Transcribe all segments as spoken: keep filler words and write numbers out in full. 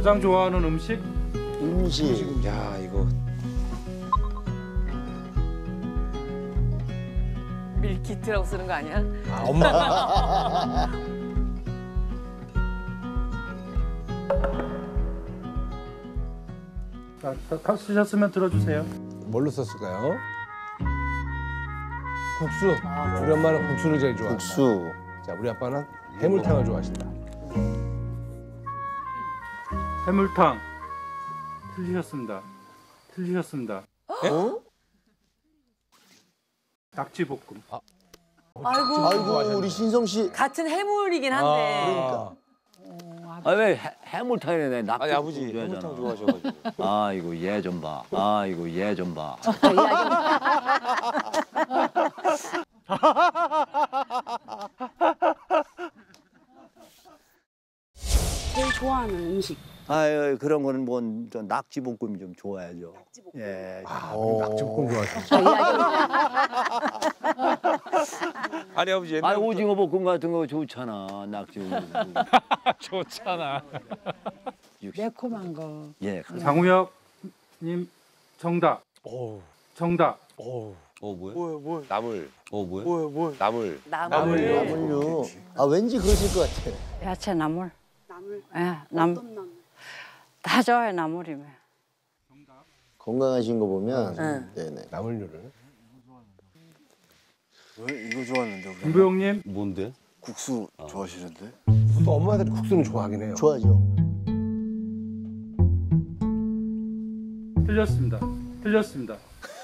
가장 좋아하는 음식? 음식. 야 이거 밀키트라고 쓰는 거 아니야? 아, 엄마. 자, 다, 다 쓰셨으면 들어주세요. 뭘로 썼을까요? 국수. 우리 엄마는 국수를 제일 좋아한다. 국수. 자, 우리 아빠는 해물탕을 좋아하신다. 해물탕. 틀리셨습니다. 틀리셨습니다. 어? 낙지볶음. 아이고. 아이고 우리 신성 씨. 같은 해물이긴 한데. 그러니까. 아 왜 해물탕이네 낙지. 아니 아버지 해물탕 좋아하셔가지고. 아이고 얘 좀 봐. 아이고 얘 좀 봐. 제일 좋아하는 음식. 아유 그런 거는 뭐 낙지볶음 좀 좋아야죠. 낙지볶음. 예. 아, 우리 낙지볶음 좋아하시죠. 아니 아버지 아 옛날 오징어 볶음 같은 거 좋잖아 낙지볶음. 좋잖아. 매콤한 거. 예. 장우혁님 정답. 오. 정답. 오. 어 뭐야? 뭐야 뭐야. 나물. 어 뭐야? 뭐야 뭐야. 나물. 나물. 나물류. 아 왠지 그러실 것 같아. 야채 나물. 나물. 예, 남. 어떤 나물? 다 좋아해 나물이면. 건강하신 거 보면. 응. 네네. 나물류를. 왜 이거 좋아하는데 우리? 김부영님 뭔데? 국수 좋아하시는데? 또 엄마들이 국수는 좋아하긴 해요. 좋아하죠. 틀렸습니다. 틀렸습니다.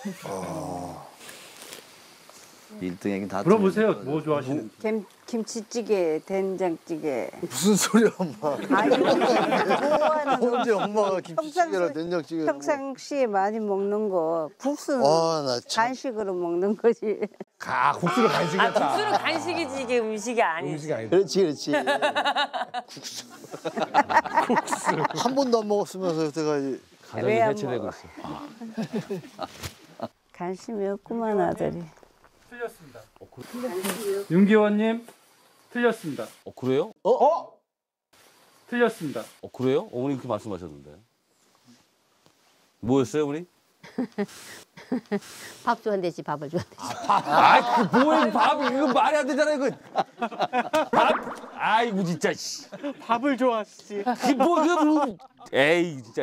일 등에긴 다. 물어보세요. 뭐 좋아하시는지. 김 김치찌개, 된장찌개. 무슨 소리야 엄마? 아이고 좋아하는 언제 엄마가 김치찌개랑 평상시- 된장찌개? 평상시에 많이 먹는 거 국수는 아나 참. 간식으로 먹는 거지. 아, 국수를 아 간식했다. 국수는 간식이지 이게 음식이 아니지. 음식이 아니다. 그렇지 그렇지. 한 번도 안 먹었으면서 여태까지. 가정이 해체되고 있어. 관심이 없구만 아들이. 틀렸습니다. 윤기원님 틀렸습니다. 어 그래요? 어? 어? 틀렸습니다. 어 그래요? 어머니 그렇게 말씀하셨는데. 뭐였어요 어머니? 밥 좋아한대지 밥을 좋아한대지. 아이 그 뭐야 밥 이거 말이 안 되잖아 이거. 밥 아이고 진짜 씨. 밥을 좋아하시지. 뭐그 에이 진짜.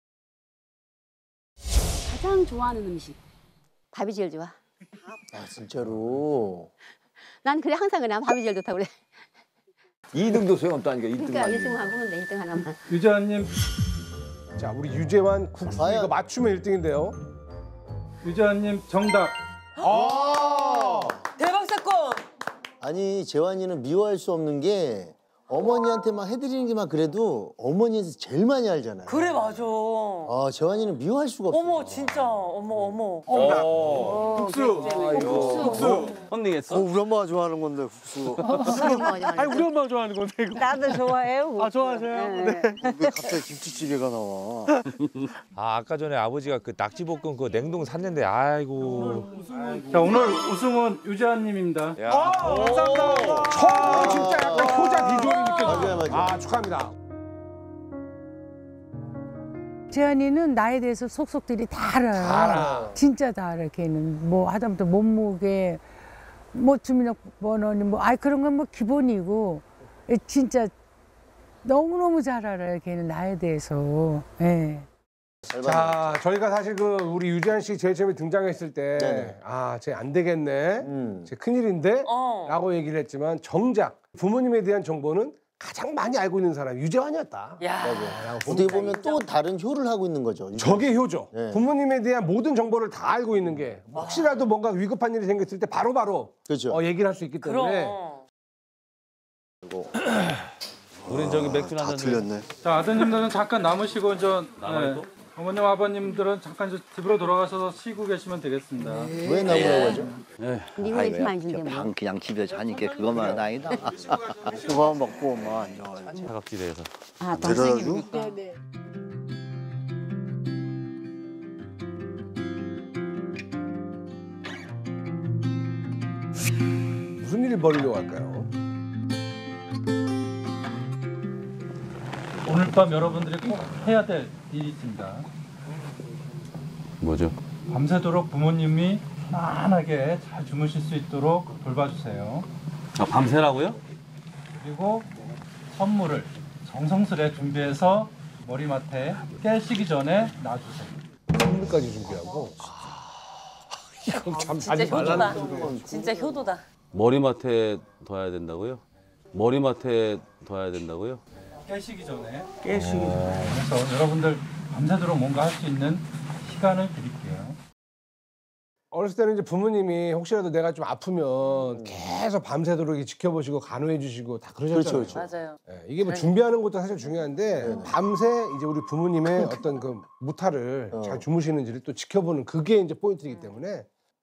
가장 좋아하는 음식. 밥이 제일 좋아. 아 진짜로. 난 그래 항상 그래. 난 밥이 제일 좋다고 그래. 이 등도 소용없다니까 이 등. 그러니까 일 등만 보면 돼. 일 등 하나만. 유재환님 자, 우리 유재환 국수 과연? 이거 맞추면 일 등인데요. 유재환님 정답. 아! 대박 사건. 아니 재환이는 미워할 수 없는 게 어머니한테 막 해드리는 게 막 그래도 어머니에서 제일 많이 알잖아요. 그래 맞아. 아 재환이는 미워할 수가 없어. 어머 진짜 어머 어머. 어. 국수. 국수. 어 헌팅했어? 우리 엄마가 좋아하는 건데 국수. 아니 우리 엄마 좋아하는 건데 이거. 나도 좋아해요. 아 좋아하세요? 네. 왜 갑자기 김치찌개가 나와? 아 아까 전에 아버지가 그 낙지볶음 그 냉동 샀는데 아이고. 자 오늘 우승은 유재환님입니다. 야. 감사합니다. 처음으로 진짜 약간 효자 비주얼이 느껴져요. 맞아요, 맞아요. 아, 축하합니다. 재현이는 나에 대해서 속속들이 다 알아요. 다 알아. 진짜 다 알아. 걔는 뭐 하다못해 몸무게, 뭐 주민등록번호니 뭐 아이 그런 건 뭐 기본이고 진짜 너무 너무 잘 알아요. 걔는 나에 대해서. 예. 자, 저희가 사실 그 우리 유재한 씨 제일 처음에 등장했을 때, 네네. 아, 쟤 안 되겠네. 음. 쟤 큰일인데? 어. 라고 얘기를 했지만 정작 부모님에 대한 정보는 가장 많이 알고 있는 사람이 유재환이었다. 야. 라고 어떻게 봅니다. 보면 또 다른 효를 하고 있는 거죠. 저게 효죠. 네. 부모님에 대한 모든 정보를 다 알고 있는 게 혹시라도 뭔가 위급한 일이 생겼을 때 바로바로 그렇죠. 어, 얘기를 할 수 있기 때문에 그럼. 우린 저기 맥주 다 한잔 틀렸네. 자 아드님들은 잠깐 남으시고 저 남아요, 네, 또? 어머님 아버님들은 잠깐 저 집으로 돌아가셔서 쉬고 계시면 되겠습니다. 왜 나오라고 하죠? 네 명이 안 준대 뭐. 방 그냥 집에서 자니까 그것만 다행이다. 그거 먹고 엄마 앉아. 사각지대에서. 아 대단하죠? 네네. 무슨 일을 벌이려고 할까요? 오늘 밤 여러분들이 꼭 해야 될 일이 있습니다. 뭐죠? 밤새도록 부모님이 편안하게 잘 주무실 수 있도록 돌봐주세요. 아, 밤새라고요? 그리고 선물을 정성스레 준비해서 머리맡에 깨시기 전에 놔주세요. 선물까지 준비하고. 이건 참 진짜 하지 말라는 효도다. 진짜 효도다. 머리맡에 둬야 된다고요? 머리맡에 둬야 된다고요? 깨시기 전에. 깨시기 전에. 그래서 여러분들 밤새도록 뭔가 할 수 있는 시간을 드릴게요. 어렸을 때는 이제 부모님이 혹시라도 내가 좀 아프면 계속 밤새도록 이렇게 지켜보시고 간호해 주시고 다 그러셨잖아요. 그렇죠, 그렇죠. 맞아요. 예, 이게 뭐 준비하는 것도 사실 중요한데 밤새 이제 우리 부모님의 어떤 그 무탈을 어. 잘 주무시는지를 또 지켜보는 그게 이제 포인트이기 때문에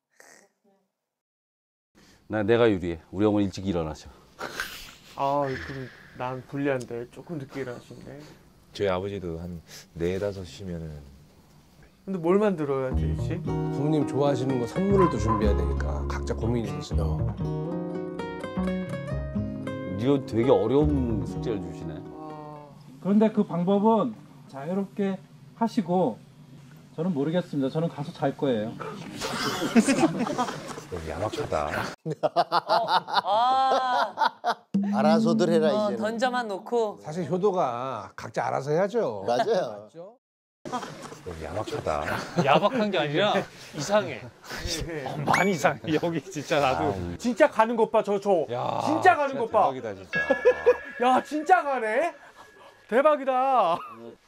나 내가 유리해. 우리 어머니 일찍 일어나셔. 아, 그럼 난 불리한데 조금 늦게 일어나시네. 저희 아버지도 한 네 다섯 시면은. 근데 뭘 만들어야 되지? 부모님 좋아하시는 거 선물을 또 준비해야 되니까 각자 고민이 있으시죠. 이거 되게 어려운 숙제를 주시네. 그런데 그 방법은 자유롭게 하시고 저는 모르겠습니다. 저는 가서 잘 거예요. 너무 야박하다. 아, 알아서들 해라 어, 이제는. 던져만 놓고. 사실 효도가 각자 알아서 해야죠. 맞아요. 맞죠? 너무 야박하다. 야박한 게 아니라 이상해. 어, 많이 이상해. 여기 진짜 나도. 진짜 가는 것 봐, 저 저. 야, 진짜 가는 것 봐. 대박이다 진짜. 야, 진짜 가네. 대박이다.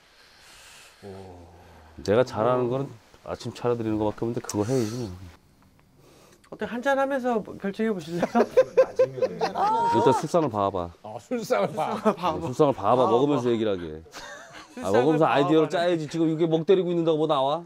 내가 잘하는 거는 아침 차려드리는 거밖에 없는데 그거 해야지. 어때 한잔 하면서 결정해 보실래요? 일단 술상을 봐봐. 아, 술상을 봐. 봐봐. 술상을 봐봐. 먹으면서 얘기를 하게. 아, 먹으면서 아이디어를 짜야지. 지금 이게 먹 때리고 있는다고 뭐 나와?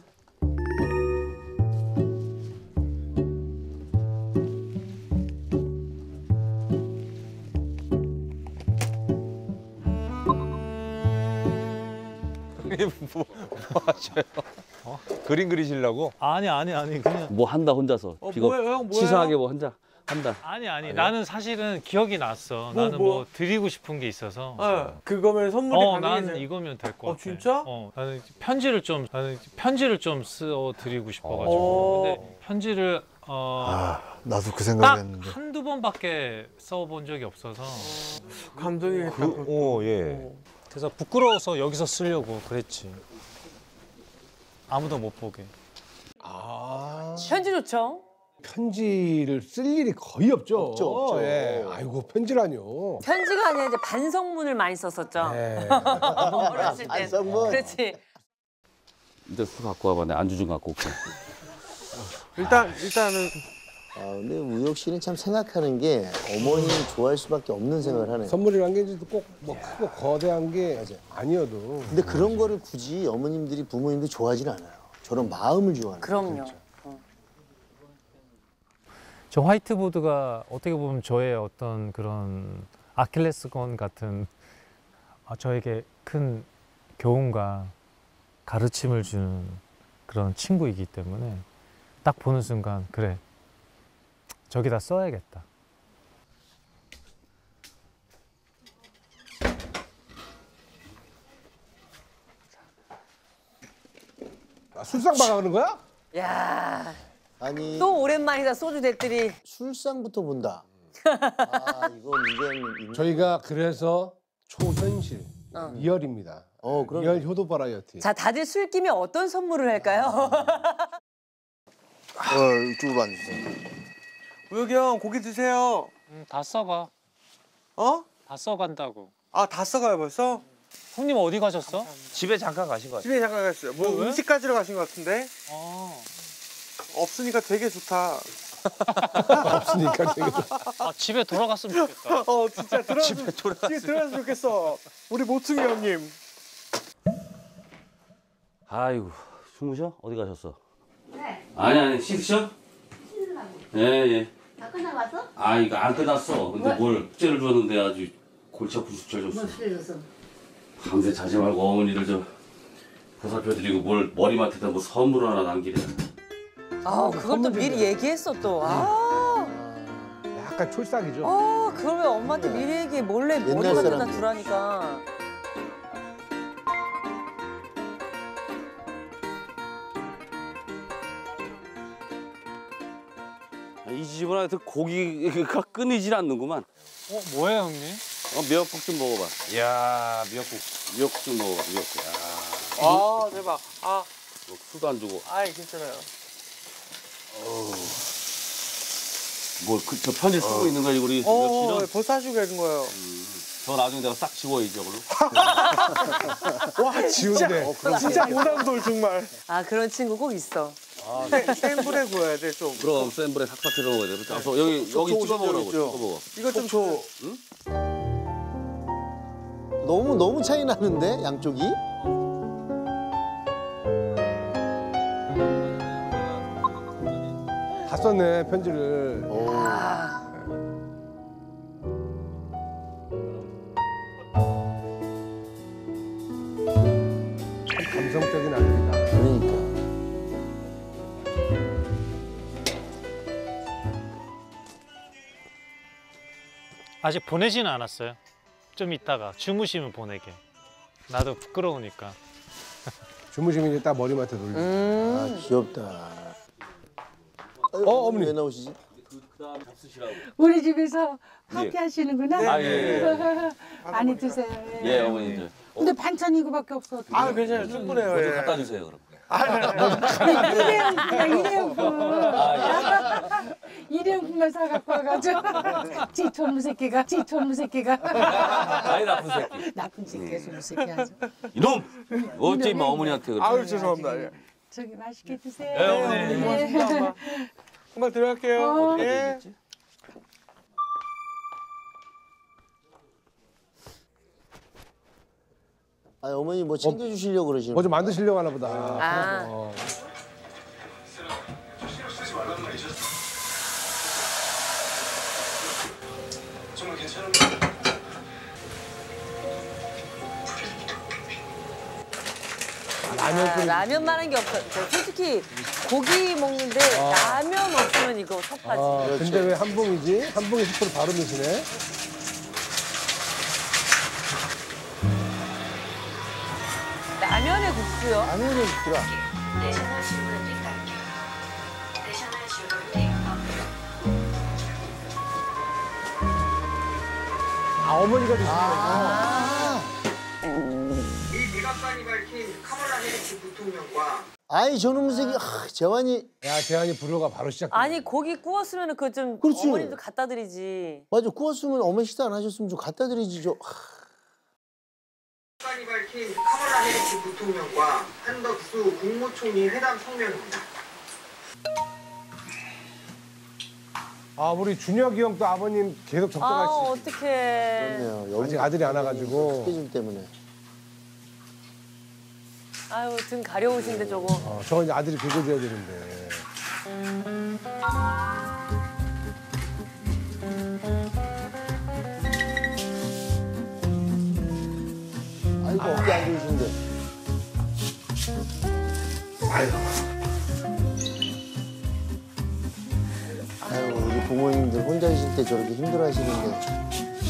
뭐, 뭐 하셔요? 어? 그림 그리시려고? 아니 아니 아니 그냥. 뭐 한다 혼자서. 어, 비겁 뭐예요, 형, 뭐예요? 치사하게 뭐 혼자 한다. 아니 아니 나는 사실은 기억이 났어. 뭐, 나는 뭐? 뭐 드리고 싶은 게 있어서. 네, 그거면 선물이 어, 가능해져요. 나는 이거면 될 것 어, 같아. 진짜? 어, 나는 편지를 좀 나는 편지를 좀 써 드리고 싶어가지고. 어. 근데 편지를 어, 아, 나도 그 딱 생각했는데. 한두 번밖에 써본 적이 없어서. 감동이겠다. 그, 오, 예. 어. 그래서 부끄러워서 여기서 쓰려고 그랬지. 아무도 못 보게. 아. 편지 좋죠? 편지를 쓸 일이 거의 없죠. 없죠, 없죠. 예. 아이고 편지라뇨. 편지가 아니라 이제 반성문을 많이 썼었죠. 네. 어렸을 때. 반성문. 그렇지. 일단 술 갖고 와봐. 내가 안주 좀 갖고 올게. 일단 일단은 아, 근데 우혁 씨는 참 생각하는 게 어머니를 좋아할 수밖에 없는 생각을 하네. 선물이란 게 꼭 뭐 크고 거대한 게 아니어도. 근데 그런 거를 굳이 어머님들이 부모님들이 좋아하진 않아요. 저런 마음을 좋아하는. 그럼요. 저 화이트보드가 어떻게 보면 저의 어떤 그런 아킬레스건 같은 아, 저에게 큰 교훈과 가르침을 주는 그런 친구이기 때문에 딱 보는 순간 그래 저기다 써야겠다. 아, 술상 봐가는 거야? 야, 아니 또 오랜만이다 소주 대들이. 술상부터 본다. 아 이거 문제는 저희가 그래서 초현실, 어. 리얼입니다. 어, 그럼- 리얼 효도 바라이어티. 자, 다들 술김에 어떤 선물을 할까요? 어, 이쪽으로 앉으세요. 우혁이 형 고기 드세요. 음, 다 써가. 어? 다 써간다고. 아, 다 써가요 벌써? 형님 어디 가셨어? 집에 잠깐 가신 것 같아요. 집에 잠깐 갔어요. 뭐 왜? 음식 가지러 가신 것 같은데? 아, 없으니까 되게 좋다. 없으니까 되게. 아 집에 돌아갔으면 좋겠다. 어, 진짜 들어갔으면, 집에 돌아갔으면. 집에 들어갔으면 좋겠어. 우리 모퉁이 형님. 아이고 주무셔? 어디 가셨어? 네. 아니 아니 씻으셔? 씻으려고. 예예. 다 끝나고 왔어? 아 이거 안 끝났어. 근데 뭐? 뭘 숙제를 줬는데 아주 골치 아픈 숙제를 줬어. 뭐 실해줬어? 밤새 자지 말고 어머니를 좀 보살펴드리고 뭘 머리맡에다 뭐 선물 하나 남기래. 아, 그걸 또 미리 얘기했어 또. 아, 약간 촐싹이죠. 아, 그걸 왜 엄마한테 미리 얘기해? 몰래 옛날 머리맡에다 사람들. 두라니까. 이 집은 하여튼 고기가 끊이질 않는구만. 어 뭐예요 형님? 어, 미역국 좀 먹어봐. 이야 미역국. 미역국 좀 먹어봐. 미역국. 야. 아 대박. 아, 뭐 술도 안 주고. 아이 괜찮아요. 어우. 뭐저 편지 쓰고 어. 있는 거야 우리 어, 역시는. 벌써 하시고 계신 거예요. 음, 저 나중에 내가 싹 지워 이쪽으로. 와 진짜 지운데. 진짜 무당돌 정말. 아 그런 친구 꼭 있어. 아, 센 불에 구워야 돼 좀. 그럼 센 불에 삭삭 해서 먹어야 돼. 그래서 아, 여기 여기 찍어 먹으라고. 찍어 먹어. 이거 좀 줘. 응? 너무 너무 차이 나는데 양쪽이? 다 썼네 편지를. 참 감성적인 아들이다. 그러니까. 아직 보내지는 않았어요. 좀 이따가 주무시면 보내게. 나도 부끄러우니까. 주무시면 이제 딱 머리맡에 돌리고. 아 귀엽다. 어 어머니 왜 나오시지? 우리 집에서 파티 예. 하시는구나. 아, 예, 예. 많이 드세요. 예. 예 어머니 이제. 근데 반찬 이거밖에 없어. 어떡해. 아 괜찮아요. 충분해요. 뭐 좀 예. 갖다 주세요 그럼. 일회용품이야 일회용품. 일회용품만 사갖고 와가지고 지 젊은 새끼가 지 젊은 새끼가 아이 나쁜 새끼. 나쁜 새끼야 젊은 새끼 아주. 이놈! 어째 임마 어머니한테 그래. 아유 죄송합니다. 예. 저기 맛있게 드세요. 예, 어머니. 고맙습니다, 엄마. 금방 들어갈게요. 어. 예. 아 어머니 뭐 챙겨주시려고 그러시는 뭐 좀 만드시려고 하나 보다. 아. 어. 라면 아, 끓이. 라면만 한 게 없어. 저 솔직히 고기 먹는데 라면 없으면 이거 섭하지. 아, 근데 왜 한 봉이지? 한 봉에 십 프로 바로 넣으시네. 라면에 국수요? 라면을 주라. 아 어머니가 드시는 아. 이 백악관이 밝힌 카멀라 해리스 부통령과 아이 저놈 새끼 아, 재환이. 야 재환이 불효가 바로 시작. 아니 고기 구웠으면 그 좀 그렇지. 어머님도 갖다 드리지. 맞아 구웠으면 어머니 식사 안 하셨으면 좀 갖다 드리지 저. 백악관이 밝힌 카멀라 해리스 부통령과 한덕수 국무총리 회담 성명입니다. 아 우리 준혁이 형도 아버님 계속 아 적당하시. 어떡해. 그렇네요. 아직 아들이 안 와가지고. 스케줄 때문에. 아유 등 가려우신데 저거. 어, 저거 이제 아들이 긁어줘야 되는데. 아이고 어깨 안 좋으신데. 아유. 아유 우리 부모님들 혼자 있을 때 저렇게 힘들어하시는데.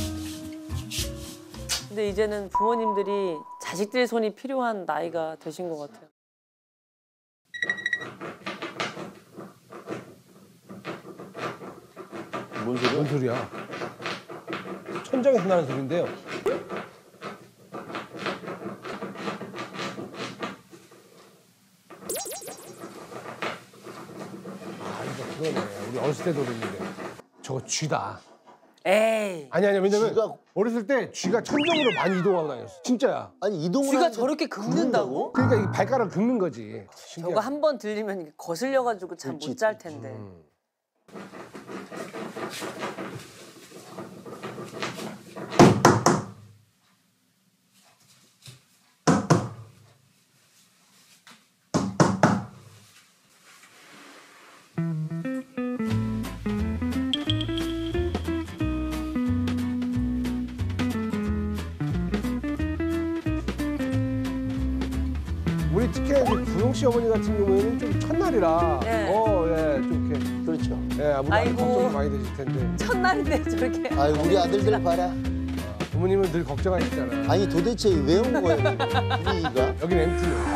근데 이제는 부모님들이 자식들 손이 필요한 나이가 되신 것 같아요. 뭔 소리야? 뭔 소리야? 천장에서 나는 소리인데요. 아 이거 그거네. 우리 어렸을 때도 그랬는데. 저거 쥐다. 에이. 아니 아니 왜냐면 쥐가- 어렸을 때 쥐가 천정으로 많이 이동하고 다녔어. 진짜야. 아니 이동을 쥐가 하는데 저렇게 긁는다고? 그러니까 이 발가락 긁는 거지. 저거 한 번 들리면 거슬려가지고 잠 못 잘 텐데. 음. 우리 특히 이제 구용 씨 어머니 같은 경우에는 좀 첫날이라, 네. 어, 예, 좀 이렇게, 그렇죠. 예, 아무래도 아이고. 걱정이 많이 되실 텐데. 첫날인데 저렇게. 아유 우리 아들들 봐라. 부모님은 늘 걱정하시잖아요. 아니 도대체 왜 온 거예요? 우리가? 여기는 엠티요.